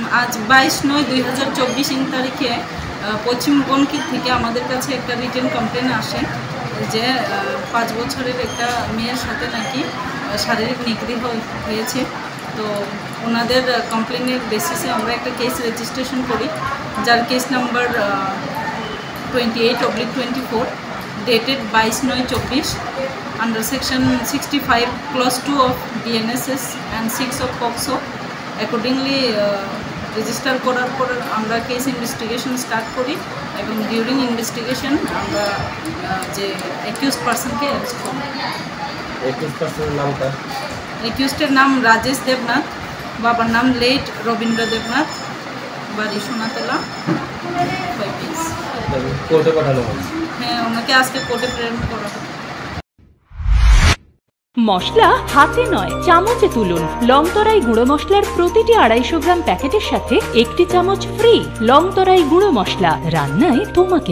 আজ 22/9/2024 ইং তারিখে পশ্চিম বনকির থেকে আমাদের কাছে একটা রিটেন কমপ্লেন আসে যে 5 বছরের একটা মেয়ের সাথে নাকি শারীরিক নিগৃহ হয়েছে। তো ওনাদের কমপ্লেনের বেসিসে আমরা একটা কেস রেজিস্ট্রেশন করি, যার case number 28/24 dated 22/9/24 under section 65 clause 2 of BNSS and 6 of POCSO। Accordingly register করার পর আমরা কেস ইনভেস্টিগেশন স্টার্ট করি এবং ডিউরিং ইনভেস্টিগেশন আমরা যে অ্যাকিউজড পারসনকে অ্যারেস্ট করি। অ্যাকিউজডের নাম রাজেশ দেবনাথ, বাবার নাম লেট রবীন্দ্র দেবনাথ, বাড়ি সোনাতলা। হ্যাঁ, ওনাকে আজকে কোর্টে প্রেরণ করা হবে। মশলা হাতে নয় চামচে তুলুন। লংতরাই গুঁড়ো মশলার প্রতিটি 250 গ্রাম প্যাকেটের সাথে 1টি চামচ ফ্রি। লংতরাই গুঁড়ো মশলা, রান্নায় তোমাকে।